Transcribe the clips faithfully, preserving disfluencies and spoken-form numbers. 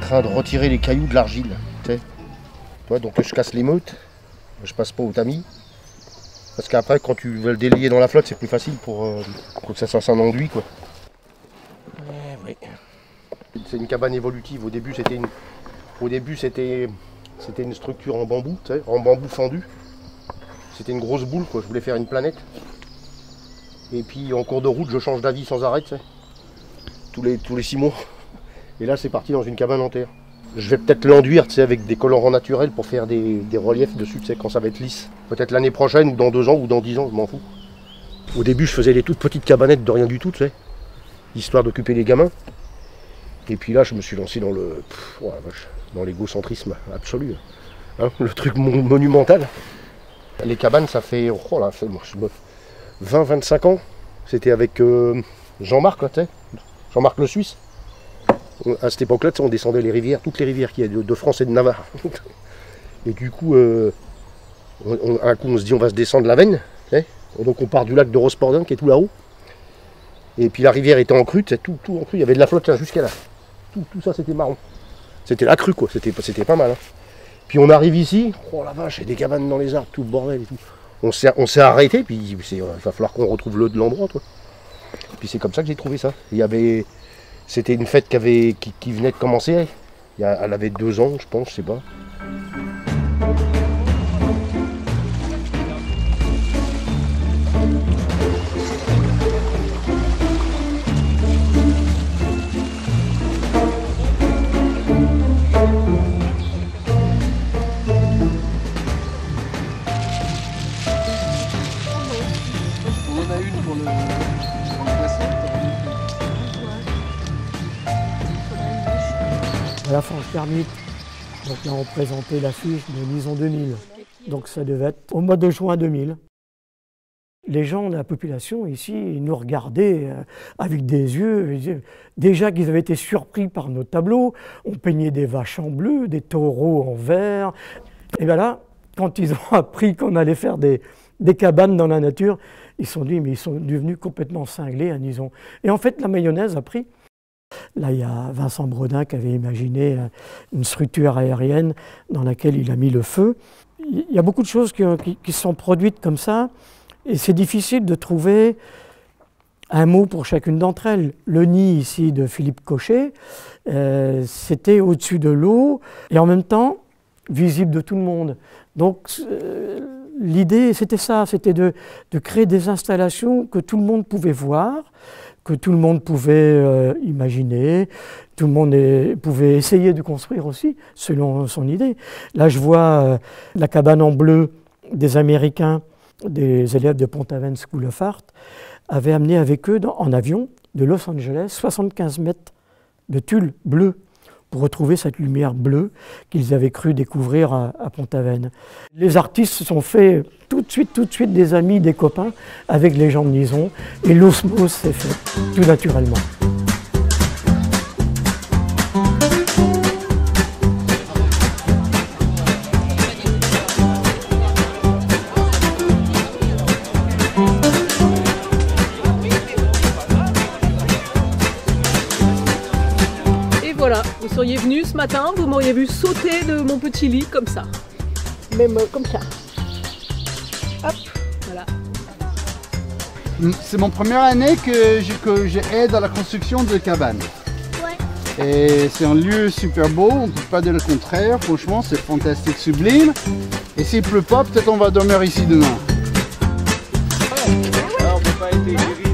train de retirer les cailloux de l'argile. Tu sais. Donc je casse les meutes, je passe pas au tamis. Parce qu'après, quand tu veux le délier dans la flotte, c'est plus facile pour, euh, pour que ça fasse un enduit, quoi. Eh, oui. C'est une cabane évolutive. Au début, c'était une, au début, c'était, c'était une structure en bambou, tu sais, en bambou fendu. C'était une grosse boule, quoi. Je voulais faire une planète. Et puis, en cours de route, je change d'avis sans arrêt, tu sais. Tous les, tous les six mois. Et là, c'est parti dans une cabane en terre. Je vais peut-être l'enduire, tu sais, avec des colorants naturels pour faire des, des reliefs dessus, tu sais, quand ça va être lisse. Peut-être l'année prochaine, ou dans deux ans, ou dans dix ans, je m'en fous. Au début, je faisais des toutes petites cabanettes de rien du tout, tu sais, histoire d'occuper les gamins. Et puis là, je me suis lancé dans le, pff, oh la vache, dans l'égocentrisme absolu, hein, le truc mon, monumental. Les cabanes, ça fait, oh là, fait vingt à vingt-cinq ans. C'était avec euh, Jean-Marc, tu sais, Jean-Marc le Suisse. À cette époque-là, on descendait les rivières, toutes les rivières qu'il y a de, de France et de Navarre. Et du coup, euh, on, un coup, on se dit on va se descendre la Veine. Et donc on part du lac de Rosporden qui est tout là-haut. Et puis la rivière était en crue, tout, tout en crue. Il y avait de la flotte jusqu'à là. Tout, tout ça, c'était marron. C'était la crue, quoi. C'était pas mal. Hein. Puis on arrive ici, oh la vache, il y a des cabanes dans les arbres, tout le bordel et tout. On s'est arrêté, puis il va falloir qu'on retrouve le de l'endroit, toi. Puis c'est comme ça que j'ai trouvé ça. Il y avait... C'était une fête qui, avait, qui, qui venait de commencer. Elle avait deux ans, je pense, je sais pas. On en a une pour le, pour le poisson. La Franche Termite, donc là on présentait l'affiche de Nizon deux mille, donc ça devait être au mois de juin deux mille. Les gens de la population ici ils nous regardaient avec des yeux, déjà qu'ils avaient été surpris par nos tableaux, on peignait des vaches en bleu, des taureaux en vert, et bien là, quand ils ont appris qu'on allait faire des, des cabanes dans la nature, ils se sont dit, mais ils sont devenus complètement cinglés à Nizon. Et en fait la mayonnaise a pris. Là, il y a Vincent Brodin qui avait imaginé une structure aérienne dans laquelle il a mis le feu. Il y a beaucoup de choses qui, qui, qui sont produites comme ça, et c'est difficile de trouver un mot pour chacune d'entre elles. Le nid ici de Philippe Cochet, euh, c'était au-dessus de l'eau, et en même temps visible de tout le monde. Donc euh, l'idée, c'était ça, c'était de, de créer des installations que tout le monde pouvait voir, que tout le monde pouvait euh, imaginer, tout le monde est, pouvait essayer de construire aussi, selon son idée. Là, je vois euh, la cabane en bleu des Américains, des élèves de Pont-Aven School of Art, avaient amené avec eux dans, en avion de Los Angeles soixante-quinze mètres de tulle bleu pour retrouver cette lumière bleue qu'ils avaient cru découvrir à, à Pont-Aven. Les artistes se sont fait tout de suite, tout de suite des amis, des copains avec les gens de Nizon, et l'osmose s'est fait tout naturellement. Voilà, vous seriez venu ce matin, vous m'auriez vu sauter de mon petit lit comme ça. Même euh, comme ça. Hop, voilà. C'est mon première année que je, que je aide à la construction de cabanes. Ouais. Et c'est un lieu super beau, on ne peut pas dire le contraire. Franchement, c'est fantastique, sublime. Et s'il pleut pas, peut-être on va dormir ici demain. Alors, on peut pas être guéri de...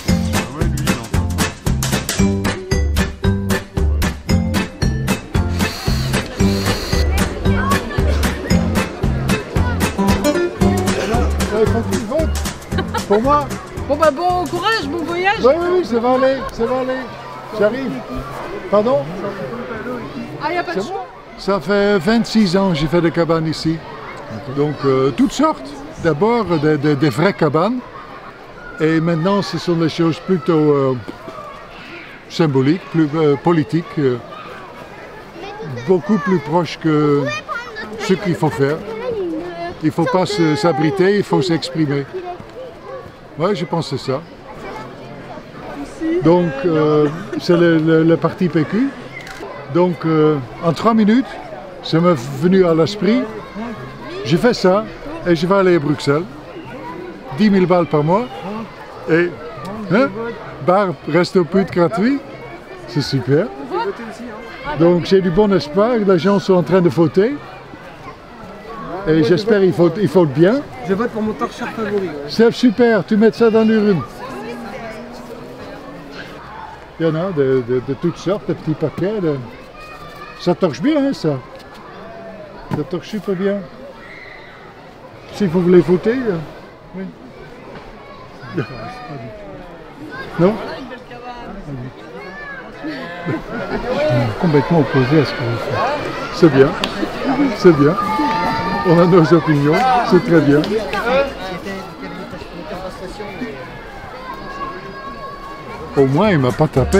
Pour moi. Bon bah bon courage, bon voyage. Oui, oui, oui, ça va aller, ça va aller. J'arrive. Pardon? Ah, il n'y a pas de choix. Ça fait vingt-six ans que j'ai fait des cabanes ici. Okay. Donc, euh, toutes sortes. D'abord, des, des, des vraies cabanes. Et maintenant, ce sont des choses plutôt euh, symboliques, plus euh, politiques. Euh, beaucoup plus proches que ce qu'il faut faire. Il ne faut pas s'abriter, il faut s'exprimer. Oui, je pense que c'est ça. Donc, euh, c'est le, le, le parti P Q. Donc euh, en trois minutes, ça m'est venu à l'esprit, j'ai fait ça et je vais aller à Bruxelles. dix mille balles par mois et hein, bar, resto, pute gratuit, c'est super. Donc j'ai du bon espoir, les gens sont en train de voter et j'espère qu'ils votent, ils votent bien. Je vote pour mon torcheur favori. Ouais. C'est super, tu mets ça dans l'urne. Il y en a de, de, de toutes sortes, de petits paquets. De... Ça torche bien, hein, ça. Ça torche super bien. Si vous voulez voter, euh, oui. Non? Complètement opposé à ce que vous faites. C'est bien, c'est bien. On a nos opinions, c'est très bien. Au moins, il m'a pas tapé.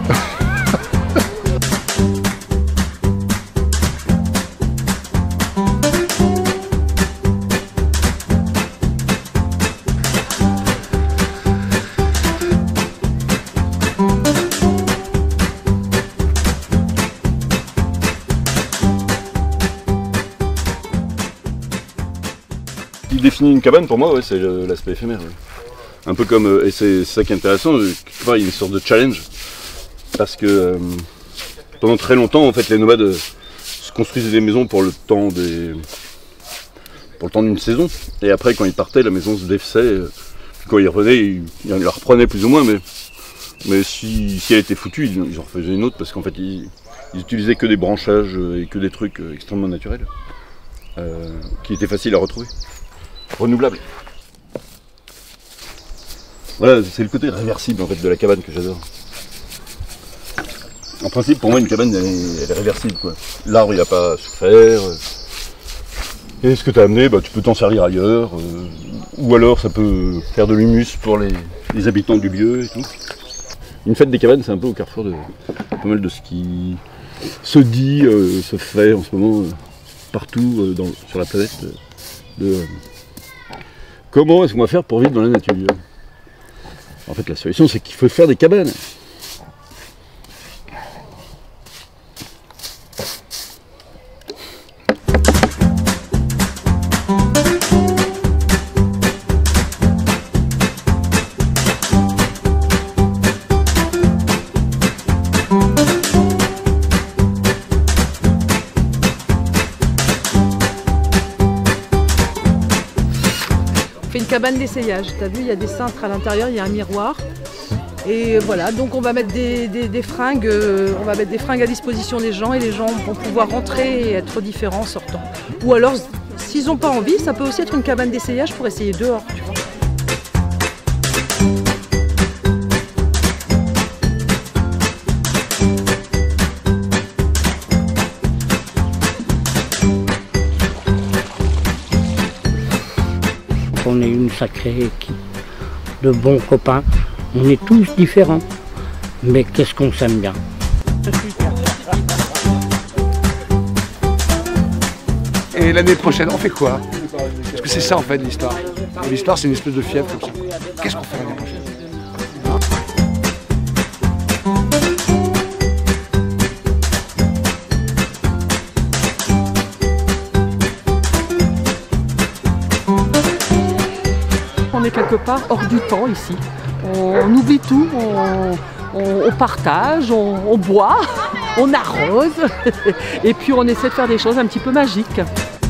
Ce qui définit une cabane pour moi, ouais, c'est l'aspect éphémère. Ouais. Un peu comme, et c'est ça qui est intéressant, tu vois, il y a une sorte de challenge. Parce que euh, pendant très longtemps, en fait, les nomades euh, se construisaient des maisons pour le temps des, pour le temps d'une saison. Et après, quand ils partaient, la maison se défaisait. Euh, quand ils revenaient, ils, ils la reprenaient plus ou moins, mais, mais si, si elle était foutue, ils, ils en refaisaient une autre parce qu'en fait, ils, ils utilisaient que des branchages et que des trucs extrêmement naturels, euh, qui étaient faciles à retrouver. Renouvelable. Voilà, c'est le côté réversible en fait de la cabane que j'adore. En principe, pour moi, une cabane, elle est, elle est réversible, quoi. L'arbre, il n'a pas souffert. Et ce que tu as amené, bah, tu peux t'en servir ailleurs. Euh, ou alors, ça peut faire de l'humus pour les, les habitants du lieu et tout. Une fête des cabanes, c'est un peu au carrefour de pas mal de ce qui se dit, euh, se fait en ce moment, euh, partout euh, dans, sur la planète. Euh, de, euh, comment est-ce qu'on va faire pour vivre dans la nature? En fait, la solution, c'est qu'il faut faire des cabanes. On fait une cabane d'essayage. Tu as vu, il y a des cintres à l'intérieur, il y a un miroir. Et voilà, donc on va mettre des, des, des fringues, euh, on va mettre des fringues à disposition des gens et les gens vont pouvoir rentrer et être différents en sortant. Ou alors, s'ils n'ont pas envie, ça peut aussi être une cabane d'essayage pour essayer dehors, tu vois. On est une sacrée équipe de bons copains. On est tous différents, mais qu'est-ce qu'on s'aime bien. Et l'année prochaine, on fait quoi? Parce que c'est ça en fait l'histoire. L'histoire, c'est une espèce de fièvre comme ça. Qu'est-ce qu'on fait l'année prochaine? On est quelque part hors du temps ici. On oublie tout, on, on, on partage, on, on boit, on arrose et puis on essaie de faire des choses un petit peu magiques.